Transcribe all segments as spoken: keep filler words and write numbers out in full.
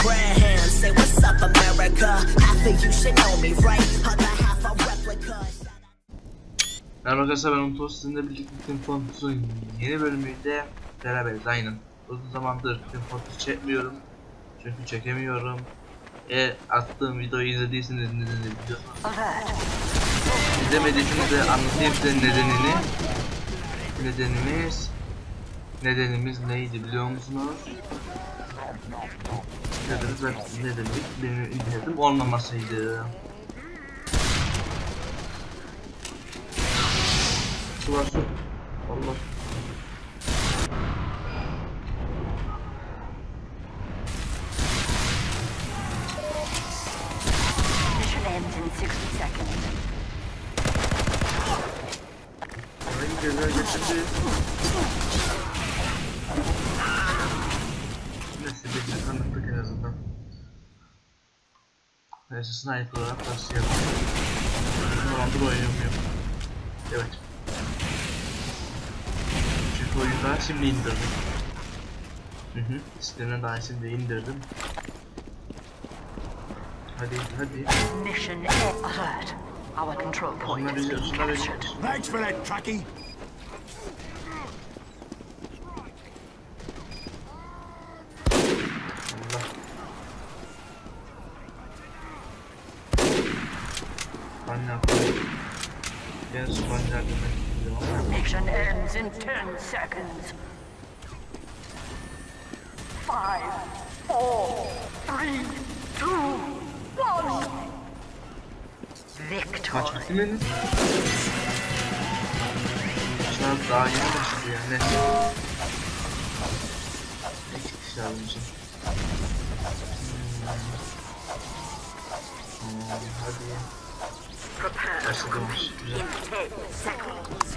Graham. Say what's up America. Half of you should know me, right? Other half a replica. Merhaba arkadaşlar, ben Umut. Sizinle birlikte Team Fortress'ın yeni bölümüyle beraberiz. Aynen. Uzun zamandır Team Fortress çekmiyorum. Çünkü çekemiyorum. Eğer attığım videoyu izlediyseniz nedenini biliyorsunuz. İzlemediyseniz de anlatayım size nedenini. Nedenimiz Nedenimiz neydi biliyor musunuz? Nedenimiz ne dedik? Benim internetim olmamasıydı. Su var, su. Allah. Mission ends in sixty seconds. Hangi gözler geçirdi? Neyse, bir kanıtlık en azından. Neyse, sniper olarak başlayalım. Ne zamandır oynayamıyorum. Evet. Çünkü oyunu daha şimdi indirdim. Hı hı. İstediğimden daha şimdi indirdim. Hadi hadi. Mission alert. Our control point is being captured. Thanks for that, Trucky. Mission ends in ten seconds. Five, four, three, two, one. Victory. Kaç bitti benim? Şu an daha yeni başladı yani. İki kişi almışım. Hmm. Hmm, hadi. Prepare to complete in ten seconds.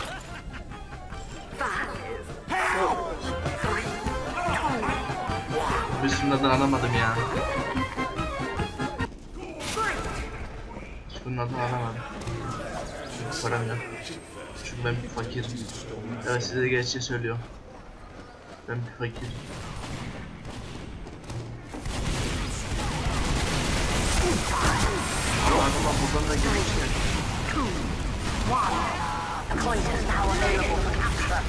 Five, four, three, two, one. Bir sınırdan alamadım ya. Hiç bunlardan alamadım. Çünkü param yok. Çünkü ben bir fakirim. Evet, size de gerçeği söylüyorum. Ben bir fakirim. Ama adamlar buradan da gelmişler. The point is now available for capture.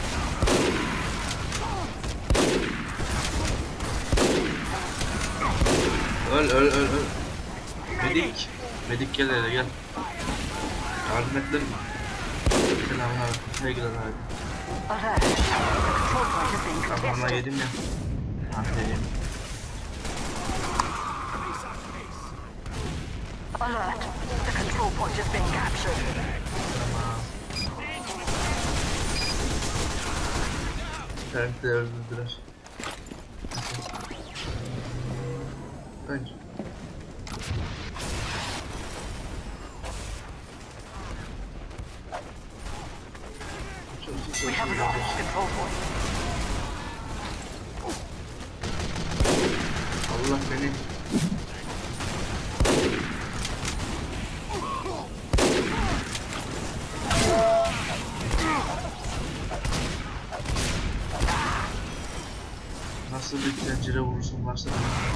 Öl öl öl öl. Medik. Medik gel hele gel. Yardım et lan. Selamlar. Sevgiler abi. Alert. The control point has been Kafamla contested. yedim ya. Aferin. Alert. The control point has been captured. Tamam. Terk de öldürdüler. Bence. We have lost control point. Allah beni. Nasıl bir tencere vurursun başta?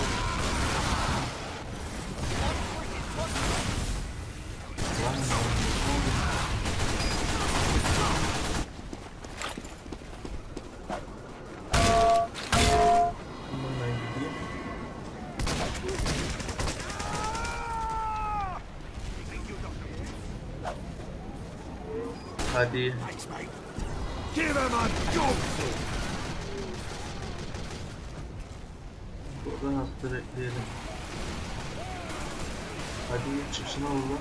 Hadi. Give him a dog. Burada hasta bekleyelim. Hadi çıksın orada.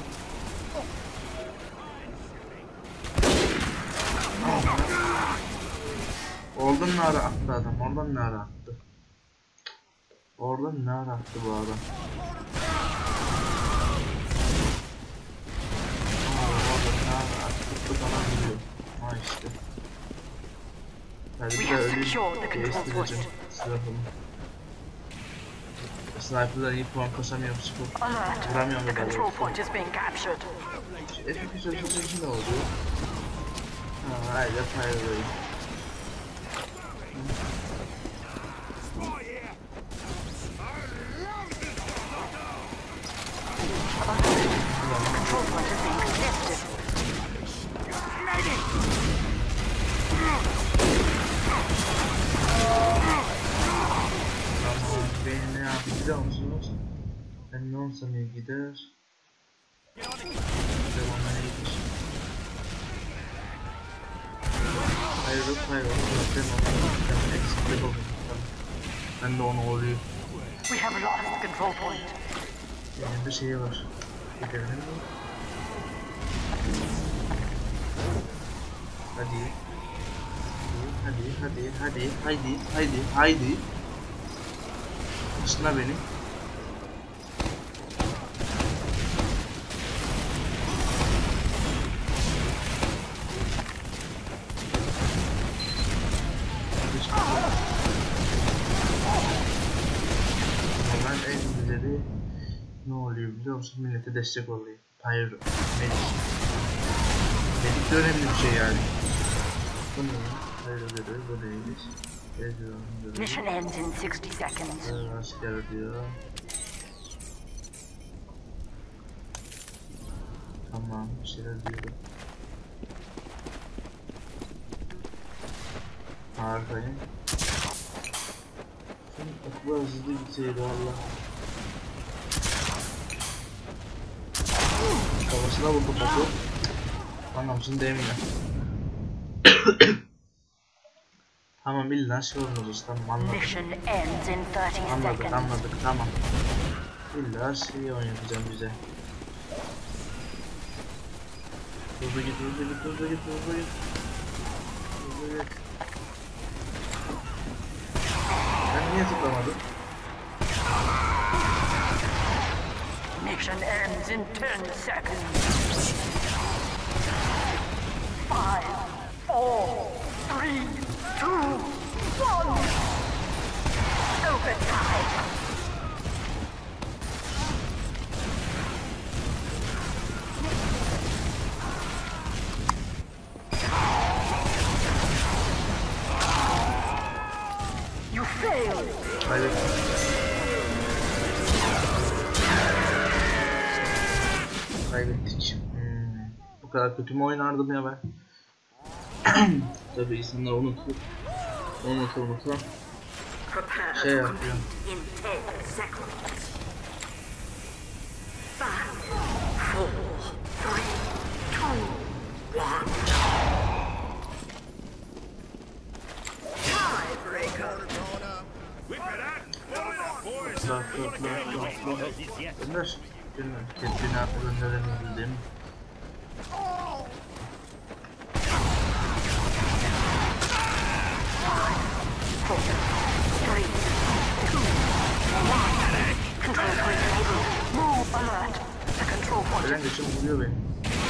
Oradan ne ara attı adam? Oradan ne ara attı? Oradan ne ara attı bu adam? Oradan ne ara attı? Bu bana biliyor. Ha işte. Hadi bir de öleyim. Değiştireceğim silahımı. Sniper'dan iyi puan kasamıyorum, sıfır. Alert. Vuramıyorum The da control böyle. point has been captured. Eski bir sözü sözü ne oluyor? Ha, hayır, hayır, hayır. biliyor musunuz? Ben ne on saniye gider. Devamına gider. Hayır yok hayır yok. Ben onu eksiklik oldum. Ben de onu oluyor. We have lost control point. Yani bir şey var. Gidelim mi? Hadi. Hadi hadi hadi hadi hadi hadi. Isına beni. Ben en güzeli ne oluyor biliyor musun? Millete destek oluyor. Hayır, medik. Medik de önemli bir şey yani. Bu ne? Hayır, öyle bu değiliz. Mission ends in sixty seconds. Asker diyor. Tamam, bir şeyler diyorum. Harikayım. Şimdi okula hızlı gitseydi valla. Kafasına vurdu topu. Anlamsın demiyor. Tamam illa şey olmaz tamam anladık. Mission ends in thirty Anladık seconds. anladık tamam. İlla şey oynayacağım bize. Hızlı git hızlı git hızlı git hızlı git. Hızlı git. Ben niye tıklamadım? Mission ends in ten seconds. Five, four, three, two, one. Overtime. You failed. Hayır. Kaybettik. Hmm. Bu kadar kötü mü oynardım ya ben? Tabii insanlar unutur. Unutur unutur. Şey yapıyor. In ten seconds. Five, four, three, two, one. Tiebreaker. Bak bak bak bak bak. Gönder. Gönder. Tedbinatı gönderemeyiz değil mi? Four, three, two, one. Control point enabled. Move alert. The control point. Gelen geçim vuruyor beni.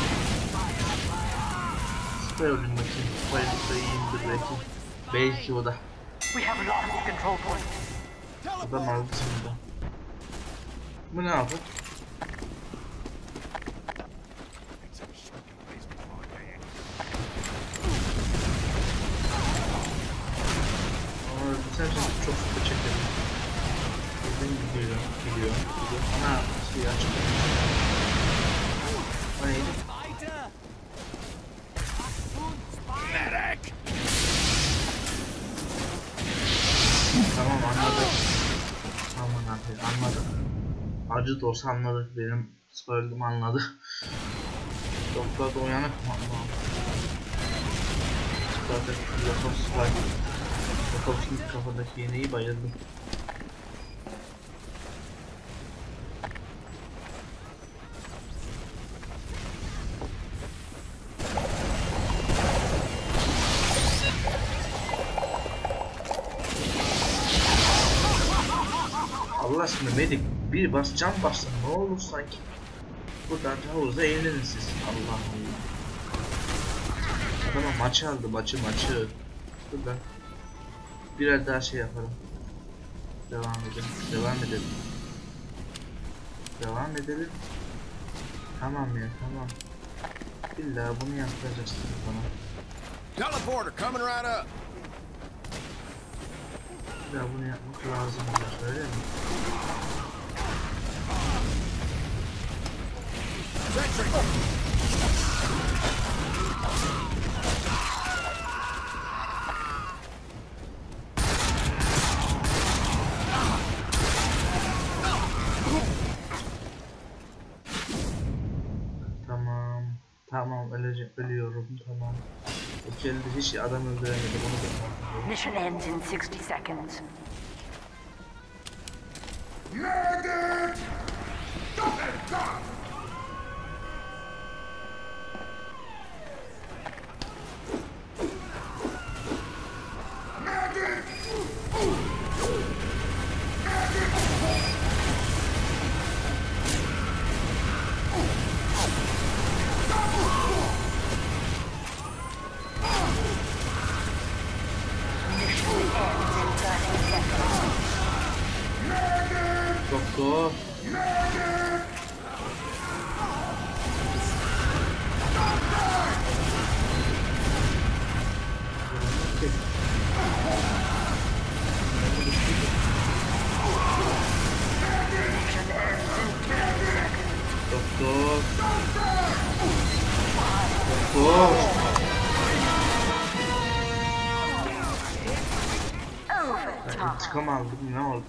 Süper öldüm bakayım. Bayılıkta iyiyimdir belki. Belki o da. We have lost control point. O da mal dışında. Bu ne yapıyor? Ama sen şimdi çok sıkı çekelim. Buradan gidiyor, gidiyor, gidiyor. Ana suyu açık. O neydi? Tamam anladım. Aman abi anladım. Acı da olsa anladık benim spoiler'ımı anladı. Doktor da uyanık mı? Zaten Lakos var. Lakos'un kafadaki yeneği bayıldım. Allah aşkına medik bir bas can basın ne olur sanki. Buradan havuza eğlenin siz. Allah Allah. Adama maçı aldı maçı maçı. Buradan biraz daha şey yaparım. Devam edelim. Devam edelim. Devam edelim. Tamam ya tamam. İlla bunu yapacaksın bana. Teleporter coming right up. İlla bunu yapmak lazım. Öyle mi? Sentry. Tamam, öleceğim, ölüyorum, tamam. İki elde hiç adam öldüremedim, onu da. Mission ends in sixty seconds. Medic! Double gun! Medic! Doktor. Doktor. Doktor. Ben intikam aldım, ne oldu?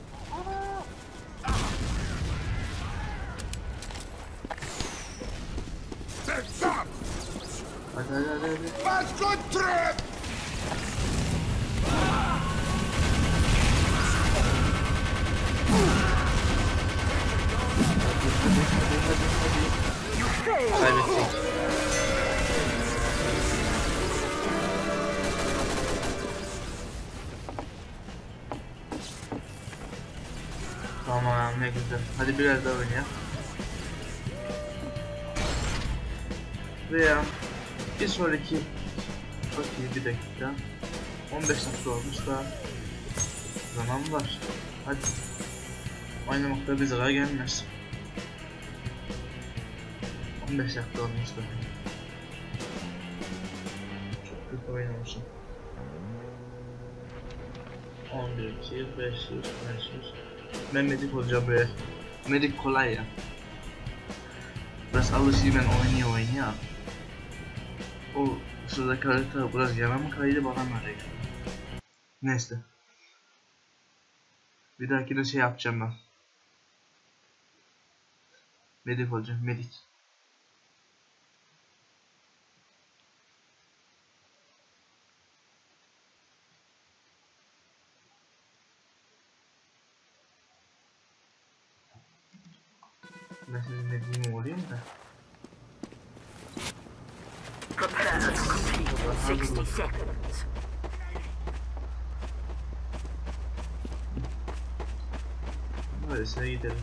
Hadi hadi hadi hadi. Fast good trip! Kaybettik. Tamam, ne güzel. Hadi biraz daha oynayalım. Veya bir sonraki bakayım, bir dakika. on beş dakika olmuş da zaman var. Hadi oynamakta bir zarar gelmez. on beş dakika olmuş da çok kötü oynamışım. on bir, iki, beş yüz, beş yüz. Ben medik olacağım böyle. Medik kolay ya. Biraz alışayım, ben oynuyor oynuyor. O sırada harita biraz yana mı kaydı, bana mı kaydı? Neyse. Bir dahakine şey yapacağım ben. Medik olacağım, medik. Ben senin mediğim olayım da. Prepare to complete in sixty seconds. Öyleyse gidelim.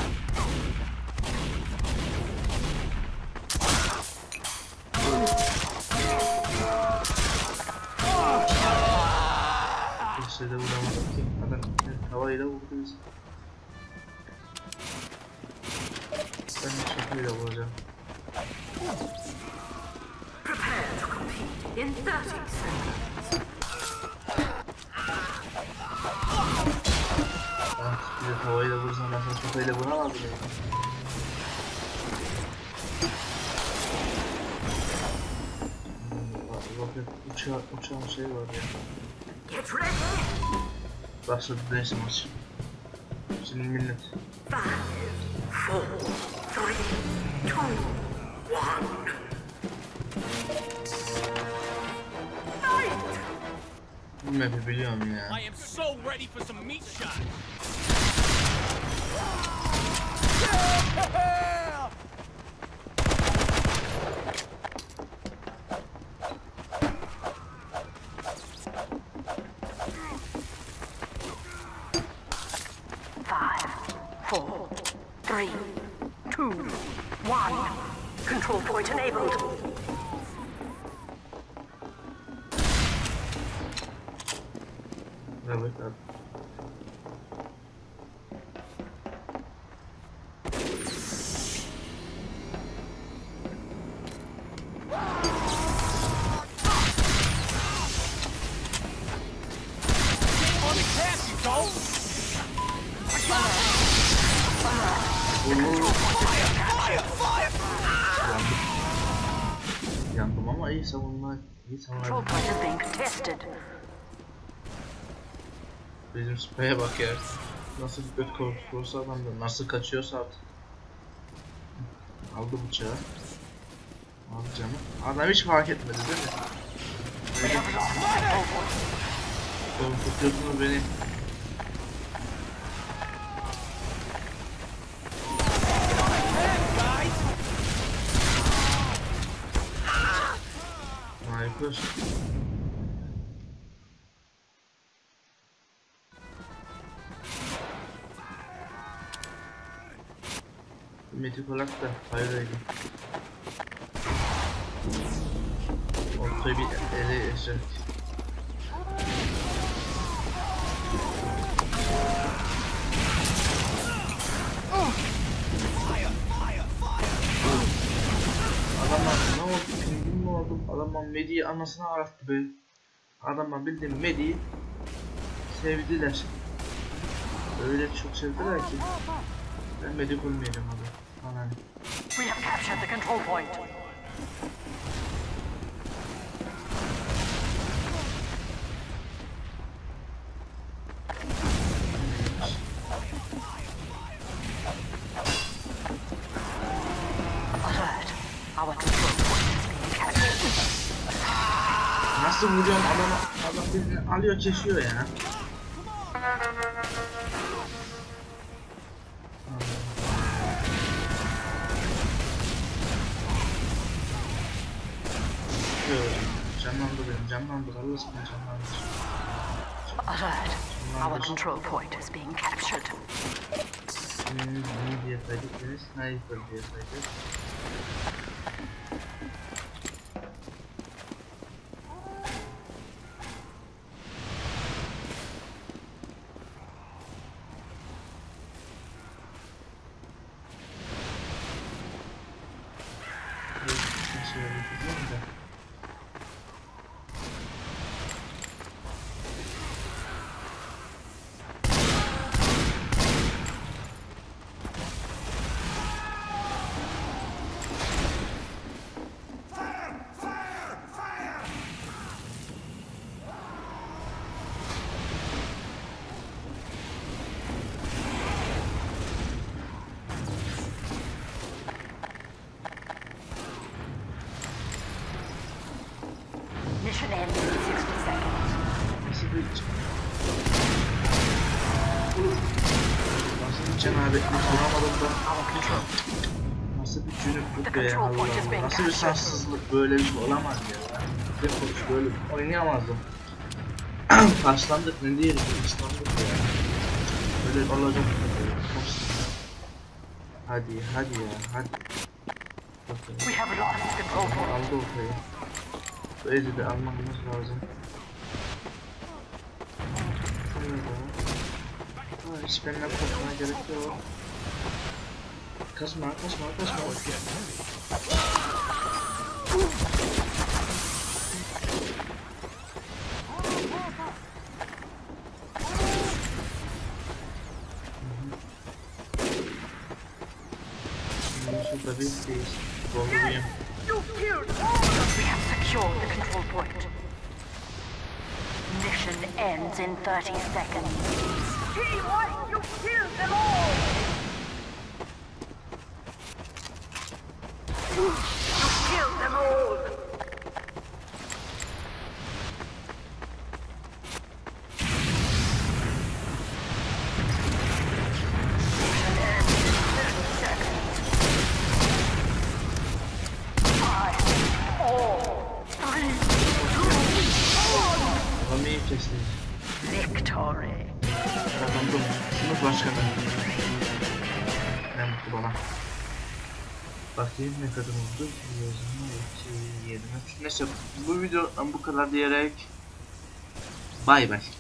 Kimse de vuramadık ki. Adam havayla vurdu bizi. Ben de şakayla vuracağım. Prepare to compete in thirty seconds. Ah, bir de havayla vursam ben sana şakayla vuramazdım ya. Roket uçağı, uçağın şey var ya. Get ready. Başladı neyse maç. Şimdi millet. Five, four, three, two, one. Fight! Bu map'i biliyorum ya. I am so ready for some meat shots. Five, four, three, two, one. Control point enabled. Evet abi. On the cast, you go. Yandım. Yandım ama iyi savunma, iyi Control savunma. point is being contested. Bizim spreye bak ya. Nasıl bir göt korkuyorsa adam da nasıl kaçıyorsa artık. Aldı bıçağı. Alacağım. Adam hiç fark etmedi değil mi? We have lost control point. Korkutuyorsunuz beni. Harika. Medik olarak da hayırlıydı. Ortaya bir ele yaşadık. Adamlar ne oldu? Pingin mi oldu? Adamlar Medi'yi anasını arattı be. Adamlar bildiğin Medi'yi sevdiler. Öyle çok sevdiler ki. Ben Medi koymayacağım abi. Bana ne? We have captured the control point. Alert. Our control point is being captured. Nasıl vuruyorum adama? Adam birini alıyor kesiyor ya. Canlandır beni, canlandır. Allah aşkına canlandır. Alert. Our control point is being captured. Hmm, ne diye saydık beni? Sniper diye saydık. Mission ends in sixty seconds. Nasıl bir... Nasıl bir cenabetlik olamadım da... Our control. Nasıl bir cünüplük be ya, Allah Allah. Nasıl bir sarsızlık, böyle bir şey olamaz ya. Bir konuş böyle oynayamazdım. Taşlandık, ne diyelim, taşlandık ya. Böyle olacak. Hadi, hadi ya, hadi. Bakın. We have lost control point. Aldı ortaya. Bu ezi de almamız lazım. Ha, hiç benimle korkmaya gerek yok. Kaçma, kaçma, kaçma. Şurada bir şey doldurayım. We have secured the control point. Mission ends in thirty seconds. Team White, you killed them all! You killed them all! Mission ends in thirty seconds. Five, four, three, Adamı iyi kestim. victory. Kazandım. Sınıf başkanı. Ne mutlu bana. Bakayım ne kadar oldu. iki, yirmi. Neyse bu videodan bu kadar diyerek bay bay.